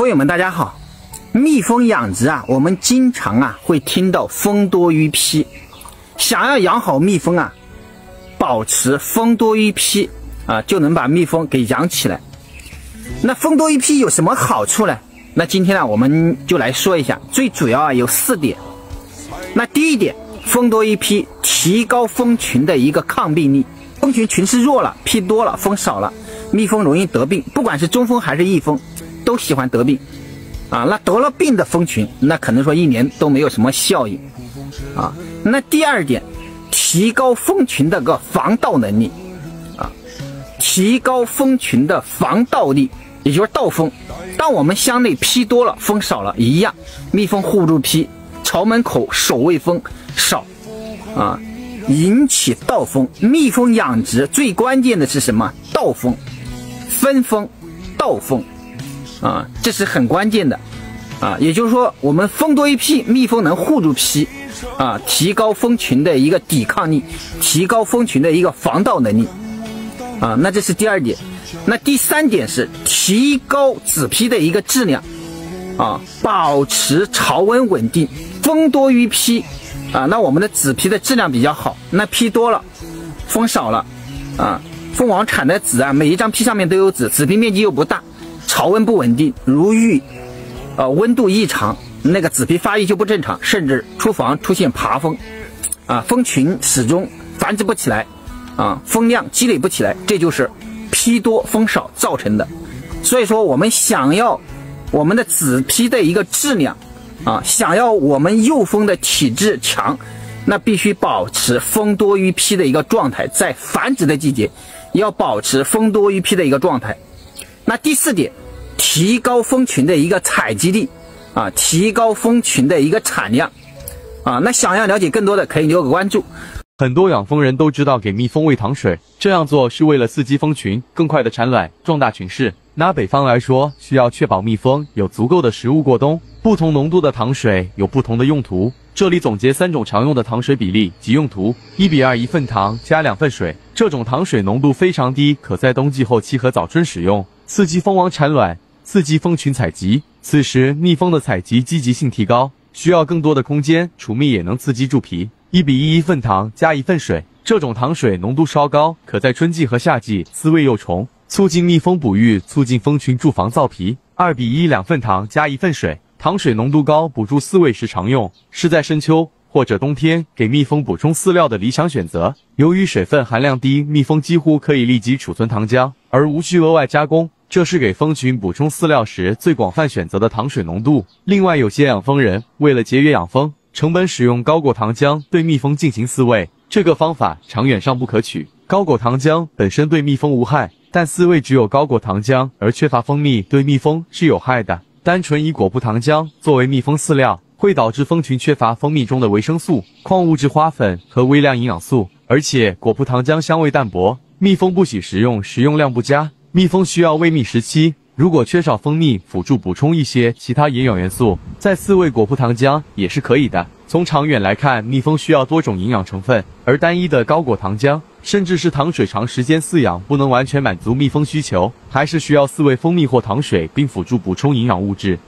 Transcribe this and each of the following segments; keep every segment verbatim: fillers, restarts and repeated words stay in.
佛友们大家好，蜜蜂养殖啊，我们经常啊会听到蜂多于批。想要养好蜜蜂啊，保持蜂多于批啊，就能把蜜蜂给养起来。那蜂多于批有什么好处呢？那今天呢，我们就来说一下，最主要啊有四点。那第一点，蜂多于批，提高蜂群的一个抗病力。蜂群群势弱了，批多了，蜂少了，蜜蜂容易得病，不管是中蜂还是异蜂，都喜欢得病啊。那得了病的蜂群，那可能说一年都没有什么效应啊。那第二点，提高蜂群的个防盗能力啊，提高蜂群的防盗力，也就是盗蜂。当我们箱内批多了，蜂少了一样，蜜蜂护住批，巢门口守卫蜂少啊，引起盗蜂。蜜蜂养殖最关键的是什么？盗蜂、分蜂、盗蜂啊，这是很关键的啊。也就是说，我们蜂多于批，蜜蜂能护住批啊，提高蜂群的一个抵抗力，提高蜂群的一个防盗能力啊。那这是第二点。那第三点是提高子批的一个质量啊，保持巢温稳定。蜂多于批啊，那我们的子批的质量比较好。那批多了，蜂少了啊，蜂王产的子啊，每一张批上面都有子，子批面积又不大，巢温不稳定，如遇呃温度异常，那个子批发育就不正常，甚至出房出现爬蜂啊，蜂群始终繁殖不起来啊，蜂量积累不起来，这就是批多蜂少造成的。所以说我们想要我们的子批的一个质量啊，想要我们幼蜂的体质强，那必须保持蜂多于批的一个状态，在繁殖的季节要保持蜂多于批的一个状态。那第四点，提高蜂群的一个采集力啊，提高蜂群的一个产量啊。那想要了解更多的，可以留个关注。 很多养蜂人都知道给蜜蜂喂糖水，这样做是为了刺激蜂群更快的产卵，壮大群势。拿北方来说，需要确保蜜蜂有足够的食物过冬，不同浓度的糖水有不同的用途。这里总结三种常用的糖水比例及用途：一比二，一份糖加两份水。这种糖水浓度非常低，可在冬季后期和早春使用，刺激蜂王产卵，刺激蜂群采集。此时蜜蜂的采集积极性提高，需要更多的空间，储蜜也能刺激蛀皮。一比一，一份糖加一份水。这种糖水浓度稍高，可在春季和夏季饲喂幼虫，促进蜜蜂哺育，促进蜂群筑房造皮。二比一，两份糖加一份水。糖水浓度高，补助饲喂时常用，是在深秋或者冬天给蜜蜂补充饲料的理想选择。由于水分含量低，蜜蜂几乎可以立即储存糖浆，而无需额外加工，这是给蜂群补充饲料时最广泛选择的糖水浓度。另外，有些养蜂人为了节约养蜂成本，使用高果糖浆对蜜蜂进行饲喂，这个方法长远上不可取。高果糖浆本身对蜜蜂无害，但饲喂只有高果糖浆而缺乏蜂蜜，对蜜蜂是有害的。单纯以果葡糖浆作为蜜蜂饲料，会导致蜂群缺乏蜂蜜中的维生素、矿物质花粉和微量营养素，而且果葡糖浆香味淡薄，蜜蜂不喜食用，食用量不佳。蜜蜂需要喂蜜时期，如果缺少蜂蜜，辅助补充一些其他营养元素，再饲喂果葡糖浆也是可以的。从长远来看，蜜蜂需要多种营养成分，而单一的高果糖浆甚至是糖水长时间饲养不能完全满足蜜蜂需求，还是需要饲喂蜂蜜或糖水，并辅助补充营养物质。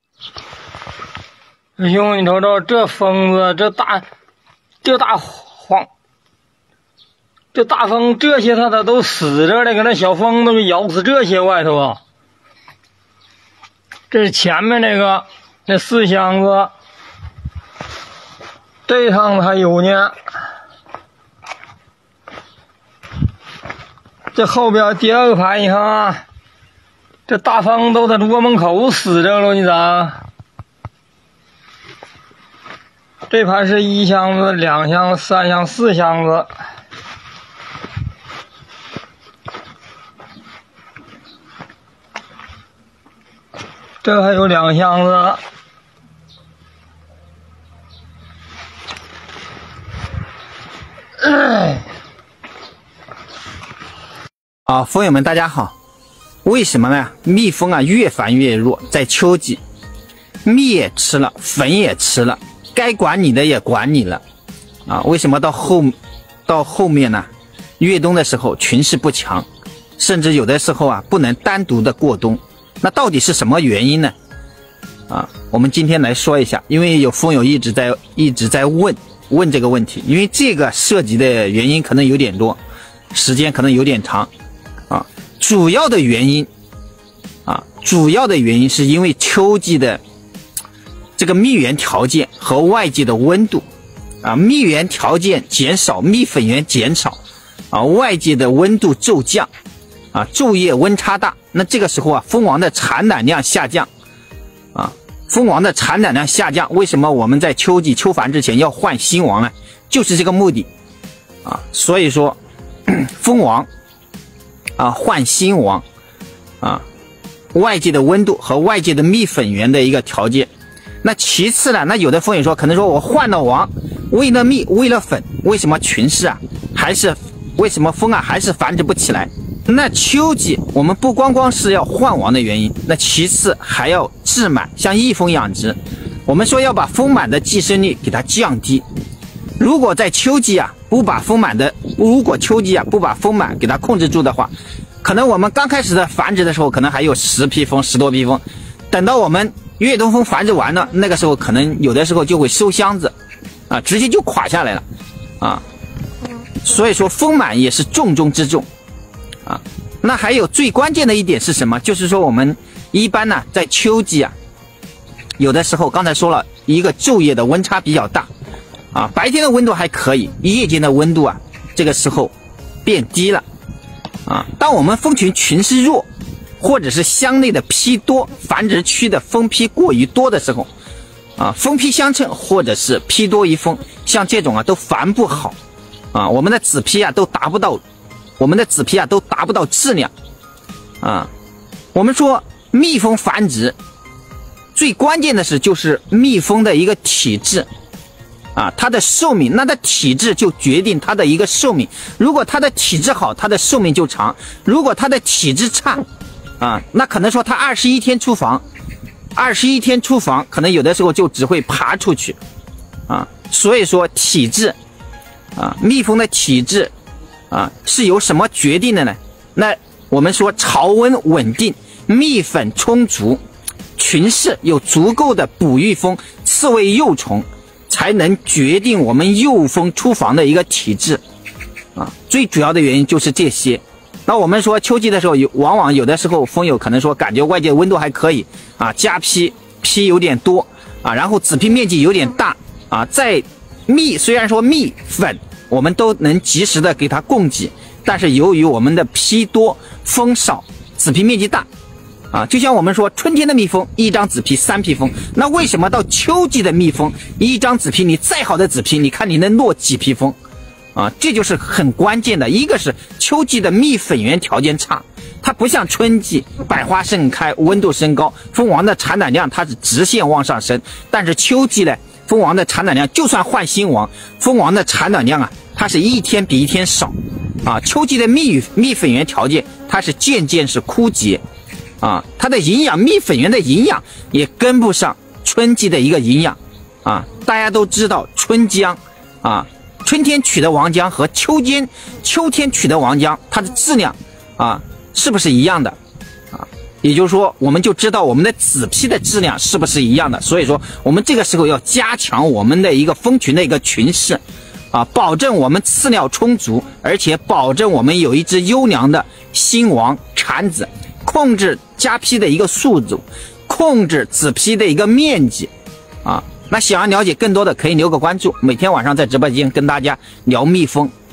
兄弟，你瞅瞅这蜂子，这大这大黄这大蜂，这些它它都死着了，给那小蜂都给咬死这些外头啊。这是前面那个那四箱子，这趟子还有呢。这后边第二个排，你看啊，这大蜂都在窝门口死着了，你咋？这排是一箱子、两箱、三箱、四箱子。这还有两箱子。哎。 啊，蜂友们大家好。为什么呢？蜜蜂啊越繁越弱，在秋季，蜜也吃了，粉也吃了，该管你的也管你了啊。为什么到后到后面呢？越冬的时候群势不强，甚至有的时候啊不能单独的过冬。那到底是什么原因呢？ 啊，我们今天来说一下，因为有蜂友一直在一直在问问这个问题，因为这个涉及的原因可能有点多，时间可能有点长啊。主要的原因啊，主要的原因是因为秋季的这个蜜源条件和外界的温度啊，蜜源条件减少，蜜粉源减少啊，外界的温度骤降啊，昼夜温差大，那这个时候啊，蜂王的产卵量下降啊，蜂王的产卵量下降，为什么我们在秋季秋繁之前要换新王呢？就是这个目的啊，所以说蜂王啊换新王啊，外界的温度和外界的蜜粉源的一个条件。那其次呢，那有的蜂友说，可能说我换了王，为了蜜，为了粉，为什么群室啊还是为什么蜂啊还是繁殖不起来？那秋季我们不光光是要换王的原因，那其次还要治螨。像益蜂养殖，我们说要把蜂螨的寄生率给它降低。如果在秋季啊不把蜂螨的，如果秋季啊不把蜂螨给它控制住的话，可能我们刚开始的繁殖的时候可能还有十批蜂，十多批蜂，等到我们越冬蜂繁殖完了，那个时候可能有的时候就会收箱子啊，直接就垮下来了啊。所以说蜂螨也是重中之重啊。那还有最关键的一点是什么？就是说我们一般呢在秋季啊，有的时候刚才说了一个昼夜的温差比较大啊，白天的温度还可以，夜间的温度啊这个时候变低了啊。当我们蜂群群势弱，或者是箱内的批多，繁殖区的蜂批过于多的时候啊，蜂批相称或者是批多于蜂，像这种啊都繁不好啊，我们的子批啊都达不到，我们的子批啊都达不到质量啊。我们说蜜蜂繁殖最关键的是就是蜜蜂的一个体质啊，它的寿命，那它体质就决定它的一个寿命。如果它的体质好，它的寿命就长；如果它的体质差啊，那可能说它二十一天出房，二十一天出房，可能有的时候就只会爬出去啊。所以说体质啊，蜜蜂的体质啊是由什么决定的呢？那我们说潮温稳定，蜜粉充足，群室有足够的哺育蜂、刺猬幼虫，才能决定我们幼蜂出房的一个体质啊。最主要的原因就是这些。那我们说秋季的时候，有往往有的时候蜂友可能说感觉外界温度还可以啊，家批批有点多啊，然后子批面积有点大啊，在蜜虽然说蜜粉我们都能及时的给它供给，但是由于我们的批多蜂少，子批面积大啊，就像我们说春天的蜜蜂一张子批三批蜂，那为什么到秋季的蜜蜂一张子批，你再好的子批，你看你能落几批蜂啊？这就是很关键的。一个是秋季的蜜粉源条件差，它不像春季百花盛开，温度升高，蜂王的产卵量它是直线往上升。但是秋季呢，蜂王的产卵量就算换新王，蜂王的产卵量啊，它是一天比一天少啊。秋季的蜜蜜粉源条件它是渐渐是枯竭啊，它的营养蜜粉源的营养也跟不上春季的一个营养啊。大家都知道春姜啊，春天取的王姜和秋天秋天取的王姜，它的质量啊是不是一样的啊？也就是说，我们就知道我们的子批的质量是不是一样的。所以说，我们这个时候要加强我们的一个蜂群的一个群室啊，保证我们饲料充足，而且保证我们有一只优良的新王产子，控制家批的一个数组，控制子批的一个面积啊。那想要了解更多的，可以留个关注，每天晚上在直播间跟大家聊蜜蜂。